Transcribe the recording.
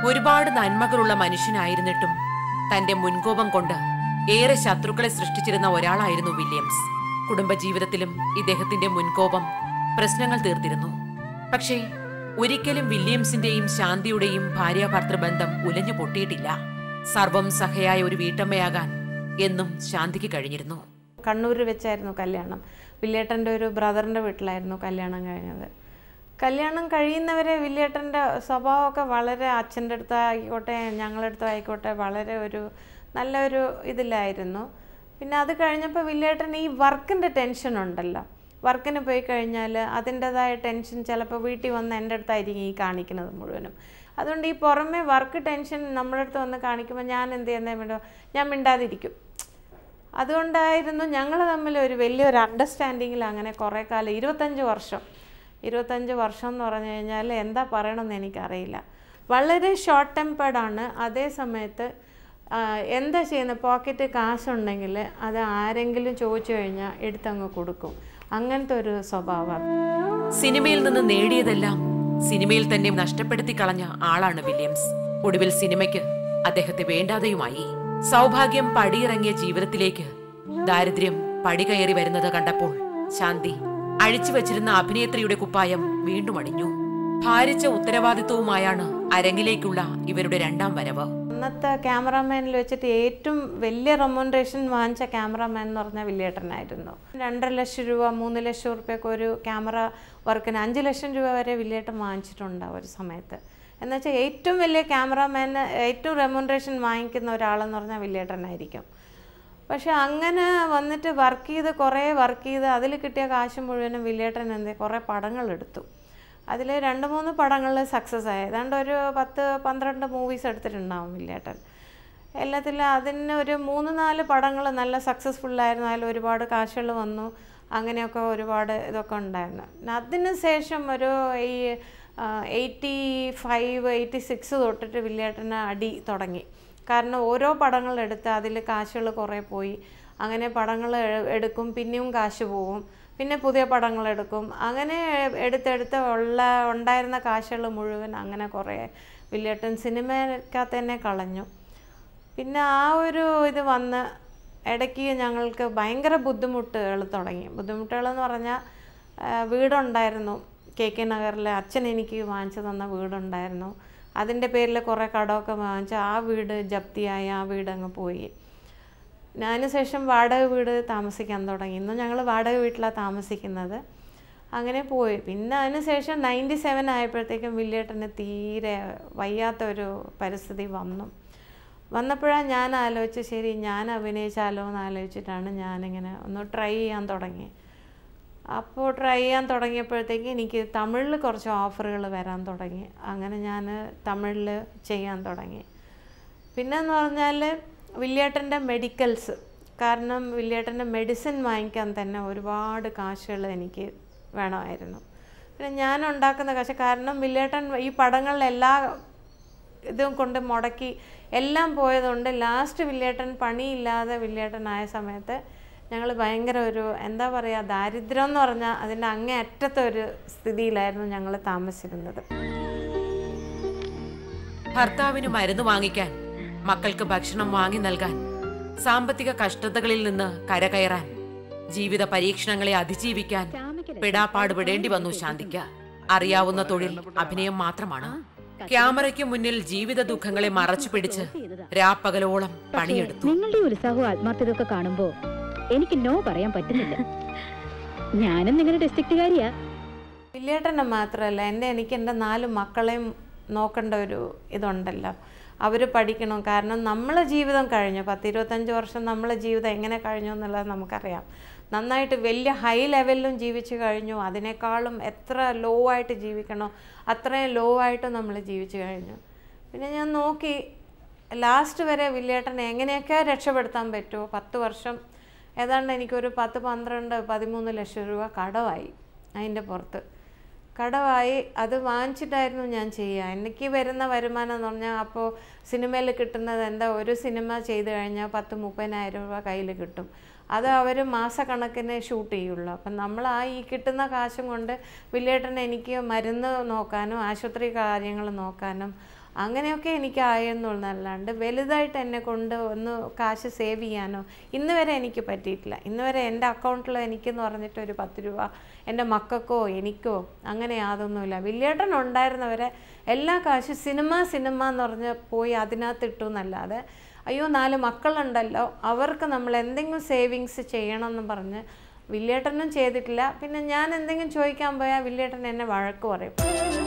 ഒരുപാട് നന്മകളുള്ള മനുഷ്യനായിരുന്നിട്ടും തന്റെ മുൻകോപം കൊണ്ട് ഏറെ ശത്രുക്കളെ സൃഷ്ടിച്ചിരുന്ന ഒരാളായിരുന്നു വില്യംസ്. കുടുംബജീവിതത്തിലും ഇദ്ദേഹത്തിന്റെ മുൻകോപം പ്രശ്നങ്ങൾ തീർത്തിരുന്നു. പക്ഷേ ഒരിക്കലും വില്യംസിന്റെയും ശാന്തിയുടെയും ഭാര്യാഭർത്തൃബന്ധം ഉലഞ്ഞു പൊട്ടിയിട്ടില്ല. സർവം സഹയായ ഒരു വീട്ടമ്മയാകാൻ എന്നും ശാന്തിക്ക് കഴിഞ്ഞിരുന്നു. കണ്ണൂരിൽ വെച്ചായിരുന്നു കല്യാണം. വില്യേട്ടൻ്റെ ഒരു ബ്രദറിൻ്റെ വീട്ടിലായിരുന്നു കല്യാണം കഴിഞ്ഞത്. കല്യാണം കഴിയുന്നവരെ വില്യേട്ടൻ്റെ സ്വഭാവമൊക്കെ വളരെ അച്ഛൻ്റെ അടുത്തായിക്കോട്ടെ ഞങ്ങളുടെ അടുത്തായിക്കോട്ടെ വളരെ ഒരു നല്ലൊരു ഇതിലായിരുന്നു. പിന്നെ അത് കഴിഞ്ഞപ്പോൾ വില്യേട്ടൻ ഈ വർക്കിൻ്റെ ടെൻഷൻ ഉണ്ടല്ലോ, വർക്കിന് പോയി കഴിഞ്ഞാൽ അതിൻ്റെതായ ടെൻഷൻ ചിലപ്പോൾ വീട്ടിൽ വന്ന് എൻ്റെ അടുത്തായിരിക്കും ഈ കാണിക്കുന്നത് മുഴുവനും. അതുകൊണ്ട് ഈ പുറമെ വർക്ക് ടെൻഷൻ നമ്മുടെ അടുത്ത് വന്ന് കാണിക്കുമ്പോൾ ഞാൻ എന്ത് ചെയ്യുന്നേ വേണ്ടോ, ഞാൻ മിണ്ടാതിരിക്കും. അതുകൊണ്ടായിരുന്നു ഞങ്ങൾ തമ്മിൽ ഒരു വലിയൊരു അണ്ടർസ്റ്റാൻഡിങ്ങിൽ അങ്ങനെ കുറേ കാലം 25 വർഷം എന്ന് പറഞ്ഞു കഴിഞ്ഞാൽ എന്താ പറയണമെന്ന് എനിക്കറിയില്ല. വളരെ ഷോർട്ട് ടെമ്പേർഡാണ്. അതേ സമയത്ത് എന്താ ചെയ്യുന്നത്, പോക്കറ്റ് കാശുണ്ടെങ്കിൽ അത് ആരെങ്കിലും ചോദിച്ചു കഴിഞ്ഞാൽ എടുത്തങ്ങ് കൊടുക്കും. അങ്ങനത്തെ ഒരു സ്വഭാവമാണ്. സിനിമയിൽ നിന്ന് നേടിയതെല്ലാം സിനിമയിൽ തന്നെ നഷ്ടപ്പെടുത്തി കളഞ്ഞ ആളാണ് വില്യംസ്. ഒടുവിൽ സിനിമയ്ക്ക് അദ്ദേഹത്തെ വേണ്ടാതെയുമായി. സൗഭാഗ്യം പടിയിറങ്ങിയ ജീവിതത്തിലേക്ക് ദാരിദ്ര്യം പടികയറി വരുന്നത് കണ്ടപ്പോൾ ശാന്തി അഴിച്ചു വച്ചിരുന്ന അഭിനേത്രിയുടെ കുപ്പായം വീണ്ടും അണിഞ്ഞു. ഭാരിച്ച ഉത്തരവാദിത്വവുമായാണ് അരങ്ങിലേക്കുള്ള ഇവരുടെ രണ്ടാം വരവ്. അന്നത്തെ ക്യാമറാമാനിൽ വെച്ചിട്ട് ഏറ്റവും വലിയ റെമ്യൂണറേഷൻ വാങ്ങിച്ച ക്യാമറാമാൻ എന്ന് പറഞ്ഞാൽ വില്യേട്ടനായിരുന്നു. 2.5 ലക്ഷം രൂപ 3 ലക്ഷം റുപ്യക്ക് ഒരു ക്യാമറ വർക്കിന് 5 ലക്ഷം രൂപ വരെ വില്യേട്ടൻ വാങ്ങിച്ചിട്ടുണ്ട് ഒരു സമയത്ത്. എന്നുവെച്ചാൽ ഏറ്റവും വലിയ ക്യാമറാമാന് ഏറ്റവും റെമ്യൂണറേഷൻ വാങ്ങിക്കുന്ന ഒരാളെന്ന് പറഞ്ഞാൽ വില്യേട്ടനായിരിക്കും. പക്ഷെ അങ്ങനെ വന്നിട്ട് കുറേ വർക്ക് ചെയ്ത് അതിൽ കിട്ടിയ കാശ് മുഴുവനും വില്യേട്ടൻ കുറേ പടങ്ങളെടുത്തു. അതിൽ 2-3 പടങ്ങൾ സക്സസ് ആയി. ഏതാണ്ട് ഒരു 10-12 മൂവീസ് എടുത്തിട്ടുണ്ടാവും വില്യേട്ടൻ. എല്ലാത്തിലും അതിന് ഒരു 3-4 പടങ്ങൾ നല്ല സക്സസ്ഫുള്ളായിരുന്നു. അതിൽ ഒരുപാട് കാശുകൾ വന്നു. അങ്ങനെയൊക്കെ ഒരുപാട് ഇതൊക്കെ ഉണ്ടായിരുന്നു. അതിന് ശേഷം ഒരു ഈ 85-86 തൊട്ടിട്ട് വില്യേട്ടന് അടി തുടങ്ങി. കാരണം ഓരോ പടങ്ങളെടുത്ത് അതിൽ കാശുകൾ കുറേ പോയി. അങ്ങനെ പടങ്ങൾ എടുക്കും, പിന്നെയും കാശ് പോകും, പിന്നെ പുതിയ പടങ്ങളെടുക്കും. അങ്ങനെ എടുത്തെടുത്ത് ഉണ്ടായിരുന്ന കാശുകൾ മുഴുവൻ അങ്ങനെ കുറേ വില്യേട്ടൻ സിനിമയ്ക്കകത്ത് തന്നെ കളഞ്ഞു. പിന്നെ ആ ഒരു ഇത് വന്ന് ഇടയ്ക്ക് ഞങ്ങൾക്ക് ഭയങ്കര ബുദ്ധിമുട്ടുകളെന്ന് പറഞ്ഞാൽ വീടുണ്ടായിരുന്നു KK നഗറിൽ. അച്ഛൻ എനിക്ക് വാങ്ങിച്ചു തന്ന വീടുണ്ടായിരുന്നു. അതിൻ്റെ പേരിൽ കുറേ കടമൊക്കെ വാങ്ങിച്ച് ആ വീട് ജപ്തിയായി. ആ വീട് അങ്ങ് പോയി. അതിന് ശേഷം വാടക വീട് താമസിക്കാൻ തുടങ്ങി. ഇന്നും ഞങ്ങൾ വാടക വീട്ടിലാണ് താമസിക്കുന്നത്. അങ്ങനെ പോയി. പിന്നെ അതിന് ശേഷം 97 ആയപ്പോഴത്തേക്കും വില്യേട്ടന് തീരെ വയ്യാത്തൊരു പരിസ്ഥിതി വന്നപ്പോഴാണ് ഞാൻ ആലോചിച്ച് ശരി ഞാൻ അഭിനയിച്ചാലോ എന്ന് ആലോചിച്ചിട്ടാണ് ഞാനിങ്ങനെ ഒന്ന് ട്രൈ ചെയ്യാൻ തുടങ്ങി. അപ്പോൾ ട്രൈ ചെയ്യാൻ തുടങ്ങിയപ്പോഴത്തേക്ക് എനിക്ക് തമിഴിൽ കുറച്ച് ഓഫറുകൾ വരാൻ തുടങ്ങി. അങ്ങനെ ഞാൻ തമിഴിൽ ചെയ്യാൻ തുടങ്ങി. പിന്നെന്ന് പറഞ്ഞാൽ വില്യേട്ടൻ്റെ മെഡിക്കൽസ്, കാരണം വില്യേട്ടൻ്റെ മെഡിസിൻ വാങ്ങിക്കാൻ തന്നെ ഒരുപാട് കാശുകൾ എനിക്ക് വേണമായിരുന്നു. പിന്നെ ഞാൻ ഉണ്ടാക്കുന്ന കാശ്, കാരണം വില്യേട്ടൻ ഈ പടങ്ങളിലെല്ലാ ഇതും കൊണ്ട് മുടക്കി എല്ലാം പോയതുകൊണ്ട് ലാസ്റ്റ് വില്യേട്ടൻ പണിയില്ലാതെ വില്യേട്ടനായ സമയത്ത് ഞങ്ങൾ ഭയങ്കര ഒരു എന്താ പറയുക, ദാരിദ്ര്യം എന്ന് പറഞ്ഞാൽ അതിൻ്റെ അങ്ങേ അറ്റത്തെ ഒരു സ്ഥിതിയിലായിരുന്നു ഞങ്ങൾ താമസിച്ചിരുന്നത്. ഭർത്താവിന് മരുന്ന് വാങ്ങിക്കാൻ, മക്കൾക്ക് ഭക്ഷണം വാങ്ങി നൽകാൻ, സാമ്പത്തിക കഷ്ടതകളിൽ നിന്ന് കരകയറാൻ, ജീവിത പരീക്ഷണങ്ങളെ അതിജീവിക്കാൻ പെടാപ്പാടുപെടേണ്ടി വന്നു ശാന്തിക്ക്. അറിയാവുന്ന തൊഴിൽ അഭിനയം മാത്രമാണ്. ക്യാമറയ്ക്ക് മുന്നിൽ ജീവിത ദുഃഖങ്ങളെ മറച്ചു പിടിച്ച് രാപ്പകലോളം പണിയെടുത്തു. നിങ്ങളുടെ ഉത്സാഹവും ആത്മാർത്ഥതയൊക്കെ കാണുമ്പോ എനിക്ക് നോ പറയാൻ പറ്റുന്നില്ല. ഞാനും നിങ്ങളുടെ ഡിസ്ട്രിക്റ്റുകാരിയാ. വില്യേട്ടനെ മാത്രമല്ല, എനിക്ക് എൻ്റെ 4 മക്കളെയും നോക്കേണ്ട ഒരു ഇതുണ്ടല്ലോ. അവർ പഠിക്കണം. കാരണം നമ്മളെ ജീവിതം കഴിഞ്ഞു 10-25 വർഷം നമ്മളെ ജീവിതം എങ്ങനെ കഴിഞ്ഞു എന്നുള്ളത് നമുക്കറിയാം. നന്നായിട്ട് വലിയ ഹൈ ലെവലിലും ജീവിച്ചു കഴിഞ്ഞു. അതിനേക്കാളും എത്ര ലോ ആയിട്ട് ജീവിക്കണോ അത്രയും ലോ ആയിട്ട് നമ്മൾ ജീവിച്ചു കഴിഞ്ഞു. പിന്നെ ഞാൻ നോക്കി ലാസ്റ്റ് വരെ വില്യേട്ടനെ എങ്ങനെയൊക്കെ രക്ഷപ്പെടുത്താൻ പറ്റുമോ. 10 വർഷം ഏതാണ്ട് എനിക്കൊരു 10-12-13 ലക്ഷം രൂപ കടമായി. അതിൻ്റെ പുറത്ത് കടമായി. അത് വാങ്ങിച്ചിട്ടായിരുന്നു ഞാൻ ചെയ്യുക. എനിക്ക് വരുന്ന വരുമാനം എന്ന് പറഞ്ഞാൽ അപ്പോൾ സിനിമയിൽ കിട്ടുന്നത് എന്താ, ഒരു സിനിമ ചെയ്ത് കഴിഞ്ഞാൽ 10-30,000 രൂപ കയ്യിൽ കിട്ടും. അത് അവർ മാസക്കണക്കിന് ഷൂട്ട് ചെയ്യുള്ളൂ. അപ്പം നമ്മൾ ഈ കിട്ടുന്ന കാശും കൊണ്ട് വില്യേട്ടനെ എനിക്ക് മരുന്ന് നോക്കാനും ആശുപത്രി കാര്യങ്ങൾ നോക്കാനും അങ്ങനെയൊക്കെ എനിക്കായെന്നുള്ളതല്ലാണ്ട് വലുതായിട്ട് എന്നെ കൊണ്ട് ഒന്ന് കാശ് സേവ് ചെയ്യാനോ ഇന്ന് വരെ എനിക്ക് പറ്റിയിട്ടില്ല. ഇന്ന് വരെ എൻ്റെ അക്കൗണ്ടിൽ എനിക്കെന്ന് പറഞ്ഞിട്ട് ഒരു 10 രൂപ എൻ്റെ മക്കൾക്കോ എനിക്കോ അങ്ങനെ യാതൊന്നുമില്ല. വില്ലേട്ടൻ ഉണ്ടായിരുന്നവരെ എല്ലാ കാശും സിനിമ എന്ന് പറഞ്ഞ് പോയി അതിനകത്ത് ഇട്ടു എന്നല്ലാതെ അയ്യോ 4 മക്കളുണ്ടല്ലോ അവർക്ക് നമ്മൾ എന്തെങ്കിലും സേവിങ്സ് ചെയ്യണമെന്ന് പറഞ്ഞ് വില്ലേട്ടനും ചെയ്തിട്ടില്ല. പിന്നെ ഞാൻ എന്തെങ്കിലും ചോദിക്കാൻ പോയാൽ വില്ലേട്ടൻ എന്നെ വഴക്ക് പറയും.